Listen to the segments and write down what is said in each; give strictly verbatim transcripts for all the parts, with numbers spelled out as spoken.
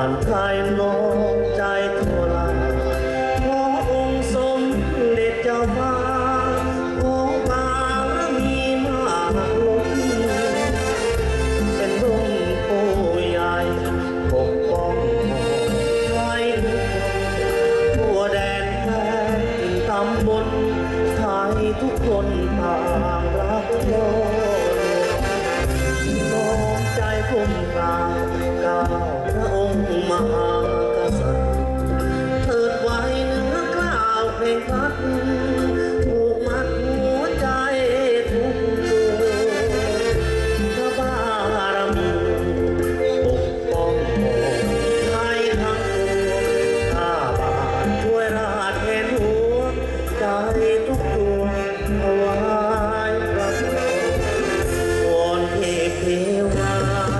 านภายนอกใจทั่วลาขอองค์สมเด็จเจ้าฟ้าขอบารมีมากล้นเป็นร่มโพใหญ่ปกป้องไทยทั่วแดนแคว้นตำบลไทยทุกคนต่างรักโลกน้อมใจคุ้มกราบก้าวพระองค์มหากษัตริย์เถิดไว้เนื้อกล้าวเพลงพัดผูกมัดหัวใจทุกดวงพระบารมีปกป้องไทยทั้งปวงข้าบาทช่วยราชแทนหัวใจทุกดวงถวายพระพรวอนเทพเทวา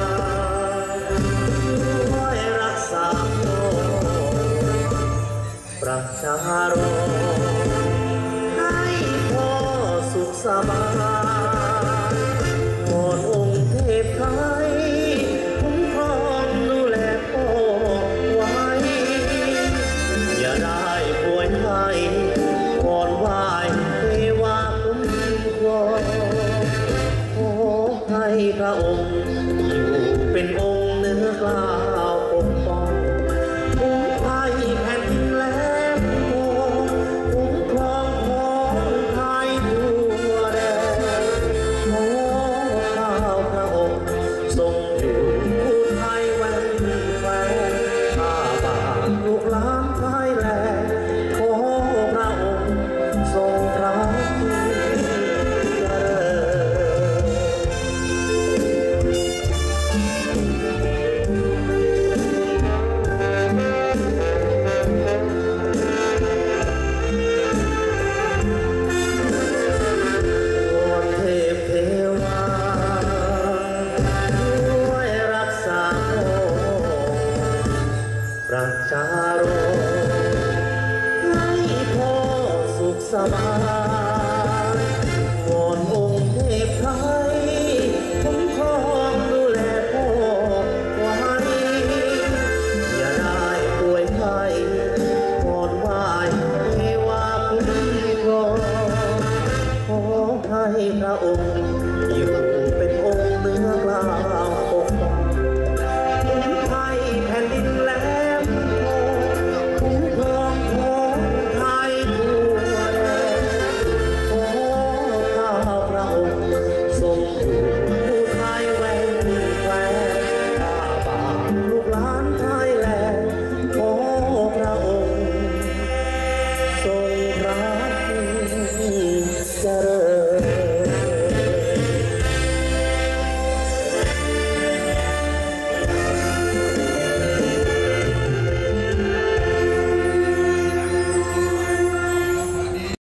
ช่วยรักษาโลกประชารให้พ่อสุขสบายวอนองค์เทพไทยคุ้มครองดูแลพ่อไว้อย่าได้ป่วยไข้วอนไหว้เทวาคุ้มครองขอให้พระองค์อยู่เป็นองค์เหนือกล้าวปกป้องคุ้มภัยแผ่นดินและโลกคุ้มครองของไทยทั่วแดนขอข้าวพระองค์ทรงอยู่ผู้ไทยแว่นแคว้นข้าบาทลูกหลานไทยแลนด์ขอพระองค์ทรงพระเจริญ วอนเทพเทวาช่วยรักษาโลกประชารให้พ่อสุขสบายวอนองค์เทพไทยคุ้มครองดูแลพ่อไว้อย่าได้ป่วยไข้วอนไหว้เทวาคุ้มครองขอให้พระองค์อยู่